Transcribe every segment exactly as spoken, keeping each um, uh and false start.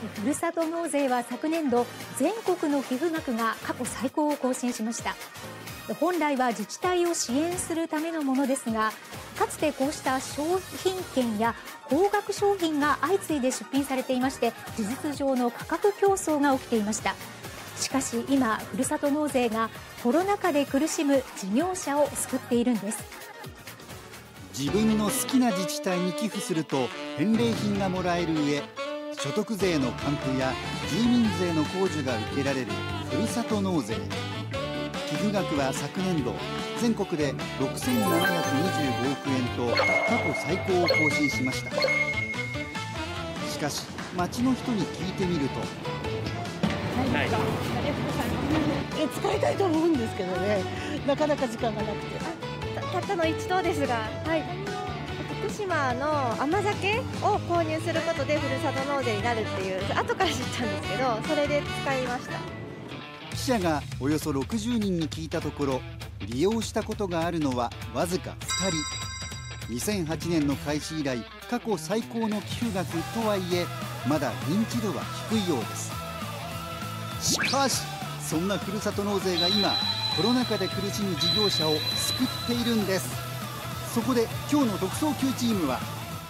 ふるさと納税は昨年度全国の寄付額が過去最高を更新しました。本来は自治体を支援するためのものですが、かつてこうした商品券や高額商品が相次いで出品されていまして、事実上の価格競争が起きていました。しかし今、ふるさと納税がコロナ禍で苦しむ事業者を救っているんです。 自分の好きな自治体に寄付すると返礼品がもらえる上、所得税の還付や住民税の控除が受けられるふるさと納税。寄付額は昨年度全国でろくせんななひゃくにじゅうごおくえんと過去最高を更新しました。しかし街の人に聞いてみると、 はい、使いたいと思うんですけどね、なかなか時間がなくて。 た, たったの一度ですが、はい、福島の甘酒を購入することでふるさと納税になるっていう、後から知ったんですけど、それで使いました。 記者がおよそろくじゅうにんに聞いたところ、利用したことがあるのはわずかふたり。にせんはちねんの開始以来過去最高の寄付額とはいえ、まだ認知度は低いようです。しかしそんなふるさと納税が今コロナ禍で苦しむ事業者を救っているんです。そこで今日の特捜級チームは、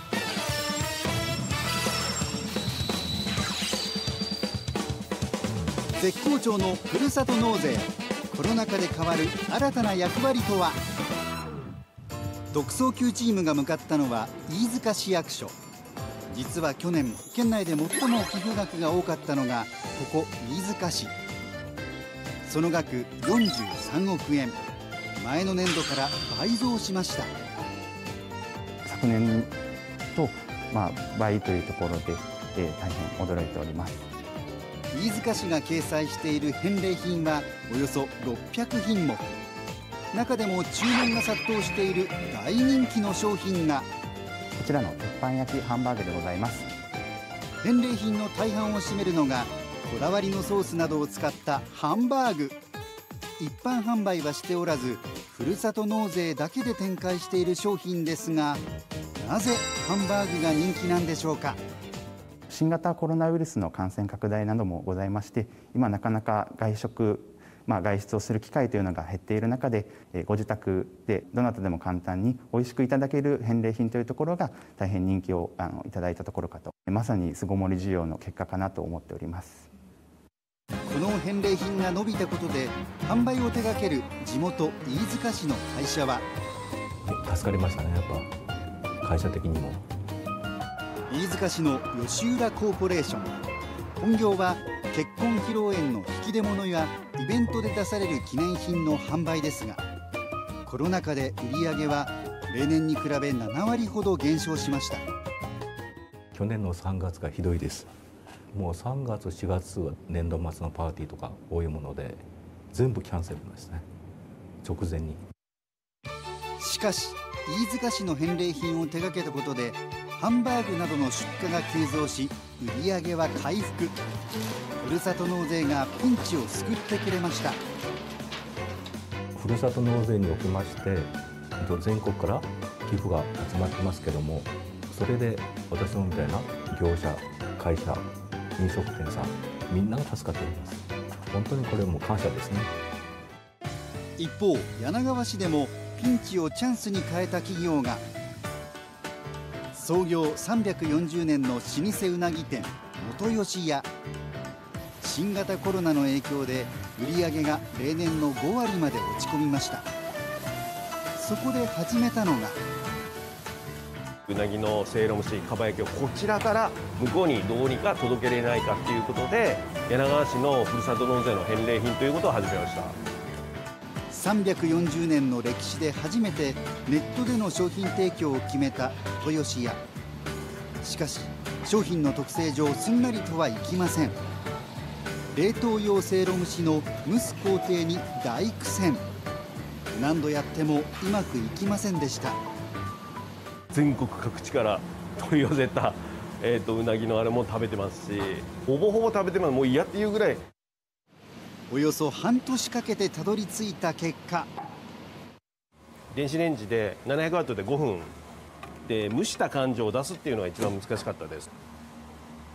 絶好調のふるさと納税、コロナ禍で変わる新たな役割とは。特捜級チームが向かったのは飯塚市役所。実は去年県内で最も寄付額が多かったのがここ飯塚市。その額よんじゅうさんおくえん、前の年度から倍増しました。 昨年と、まあ、倍というところで、えー、大変驚いております。 飯塚市が掲載している返礼品はおよそろっぴゃくひんもく。中でも注文が殺到している大人気の商品がこちらの鉄板焼きハンバーグでございます。 返礼品の大半を占めるのがこだわりのソースなどを使ったハンバーグ。一般販売はしておらず、ふるさと納税だけで展開している商品ですが、なぜハンバーグが人気なんでしょうか。 新型コロナウイルスの感染拡大などもございまして、今なかなか外食、まあ、外出をする機会というのが減っている中で、ご自宅でどなたでも簡単に美味しくいただける返礼品というところが大変人気をあのいただいたところかと、まさに巣ごもり需要の結果かなと思っております。 この返礼品が伸びたことで、販売を手掛ける地元飯塚市の会社は、 助かりましたね。やっぱ会社的にも。 飯塚市の吉浦コーポレーション、本業は結婚披露宴の引き出物やイベントで出される記念品の販売ですが、コロナ禍で売り上げは例年に比べななわりほど減少しました。 去年のさんがつがひどいです。もうさんがつしがつは年度末のパーティーとか多いもので全部キャンセルですね、直前に。 しかし飯塚市の返礼品を手掛けたことでハンバーグなどの出荷が急増し、売り上げは回復。ふるさと納税がピンチを救ってくれました。 ふるさと納税におきまして全国から寄付が集まってますけども、それで私のみたいな業者、会社、飲食店さん、みんなが助かっております。本当にこれも感謝ですね。 一方、柳川市でもピンチをチャンスに変えた企業が。創業さんびゃくよんじゅうねんの老舗うなぎ店元吉屋。新型コロナの影響で売り上げが例年のごわりまで落ち込みました。そこで始めたのが、 うなぎのせいろ蒸し、かば焼きをこちらから向こうにどうにか届けれないかということで、柳川市のふるさと納税の返礼品ということを始めました。 さんびゃくよんじゅうねんの歴史で初めてネットでの商品提供を決めた豊吉屋。しかし商品の特性上すんなりとはいきません。冷凍用せいろ蒸しの蒸す工程に大苦戦。何度やってもうまくいきませんでした。 全国各地から取り寄せた、えー、とうなぎのあれも食べてますし、ほぼほぼ食べてます。もう嫌っていうぐらい。 およそ半年かけてたどり着いた結果、 電子レンジでななひゃくワットでごふんで蒸した感情を出すっていうのが一番難しかったです。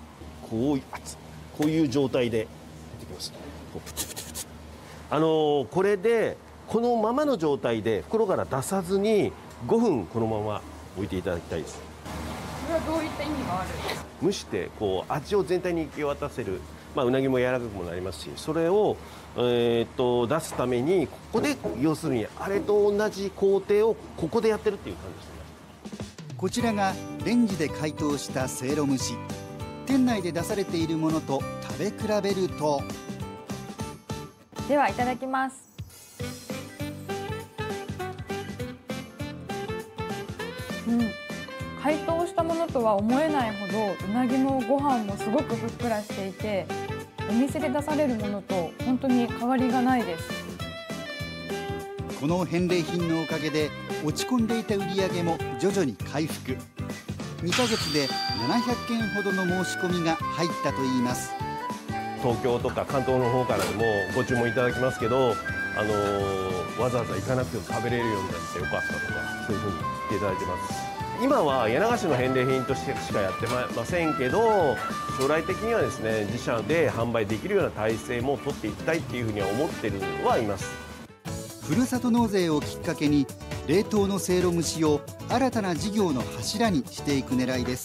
こういうこういう状態で出てきます。こうプチプチプチ、あのー、これでこのままの状態で袋から出さずにごふんこのまま置いていただきたいです。 これはどういった意味があるんですか？ 蒸してこう味を全体に行き渡せる、まあ、うなぎも柔らかくもなりますし、それを、えー、っと出すためにここで要するにあれと同じ工程をここでやってるっていう感じですね。 こちらがレンジで解凍したせいろ蒸し。店内で出されているものと食べ比べると、 ではいただきます。うん、解凍したものとは思えないほどうなぎもご飯もすごくふっくらしていて、お店で出されるものと本当に変わりがないです。 この返礼品のおかげで落ち込んでいた売り上げも徐々に回復。にかげつでななひゃっけんほどの申し込みが入ったといいます。 東京とか関東の方からでもご注文いただきますけど、あのー、わざわざ行かなくても食べれるようになってよかったとか、そういうふうに言っていただいてます。今は柳川市の返礼品としてしかやってませんけど、将来的にはですね、自社で販売できるような体制も取っていきたいっていうふうには思ってるはいます。 ふるさと納税をきっかけに冷凍のせいろ蒸しを新たな事業の柱にしていく狙いです。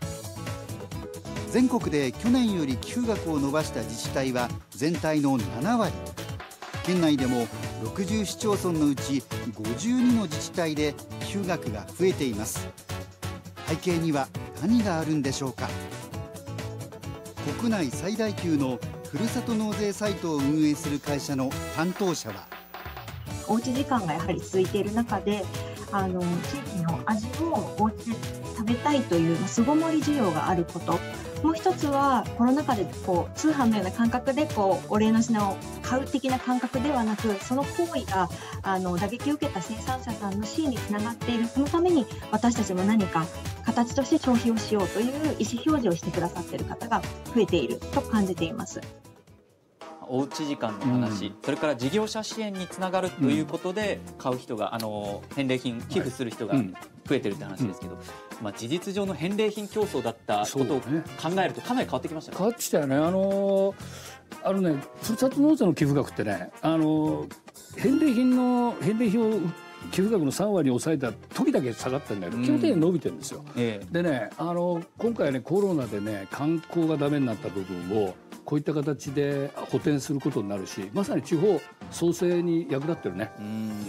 全国で去年より寄付額を伸ばした自治体は全体のななわり。県内でもろくじゅうしちょうそんのうちごじゅうにの自治体で寄付額が増えています。背景には何があるんでしょうか。国内最大級のふるさと納税サイトを運営する会社の担当者は、 おうち時間がやはり続いている中で、あの地域の味をおうちで食べたいという巣ごもり需要があること、もう一つはコロナ禍でこう通販のような感覚でこうお礼の品を買う的な感覚ではなく、その行為があの打撃を受けた生産者さんの支援につながっている。そのために私たちも何か形として消費をしようという意思表示をしてくださっている方が増えていると感じています。 おうち時間の話、うん、それから事業者支援につながるということで買う人が、あの返礼品寄付する人が増えてるって話ですけど、はいうん、まあ、事実上の返礼品競争だったことを考えるとかなり変わってきましたね。 変わってきたよね。あのあのね、ふるさと納税の寄付額ってね、あの返礼品の返礼品を寄付額のさんわりに抑えた時だけ下がってるんだけど、基本的に伸びてるんですよ、ええ、でね、あの今回ねコロナでね観光がダメになった部分をこういった形で補填することになるし、まさに地方創生に役立ってるね。 うん、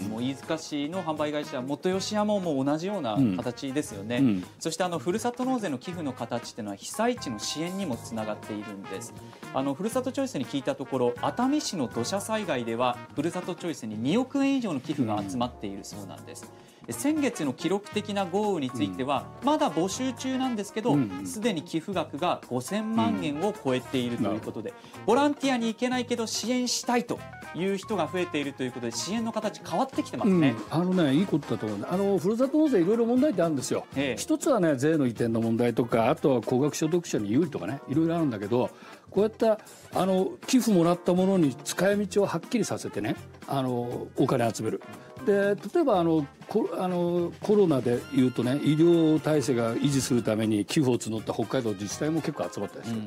もう飯塚市の販売会社元吉屋ももう同じような形ですよね、うんうん、そしてあのふるさと納税の寄付の形っていうのは被災地の支援にもつながっているんです。あのふるさとチョイスに聞いたところ、熱海市の土砂災害ではふるさとチョイスににおくえん以上の寄付が集まっているそうなんです。先月の記録的な豪雨についてはまだ募集中なんですけど、すでに寄付額がごせんまんえんを超えているということで、ボランティアに行けないけど支援したいという人が増えているということで、支援の形変わってきてますね、 うん、あのねいいことだと思うね。あのふるさと納税いろいろ問題ってあるんですよ、ええ、一つはね税の移転の問題とか、あとは高額所得者に有利とかね、いろいろあるんだけど、こうやったあの寄付もらったものに使い道をはっきりさせてね、あのお金集める。で例えばあの コ, あのコロナでいうとね、医療体制が維持するために寄付を募った北海道自治体も結構集まったりする、うん、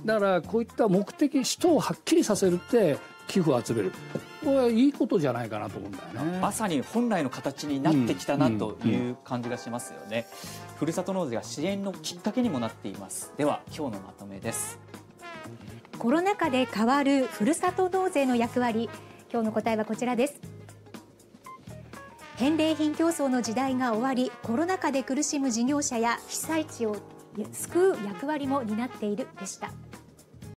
だからこういった目的使途をはっきりさせるって寄付を集める、これはいいことじゃないかなと思うんだよね。 まさに本来の形になってきたなという感じがしますよね、うんうんうん、ふるさと納税が支援のきっかけにもなっています。では今日のまとめです。 コロナ禍で変わるふるさと納税の役割、今日の答えはこちらです。返礼品競争の時代が終わり、コロナ禍で苦しむ事業者や被災地を救う役割も担っているでした。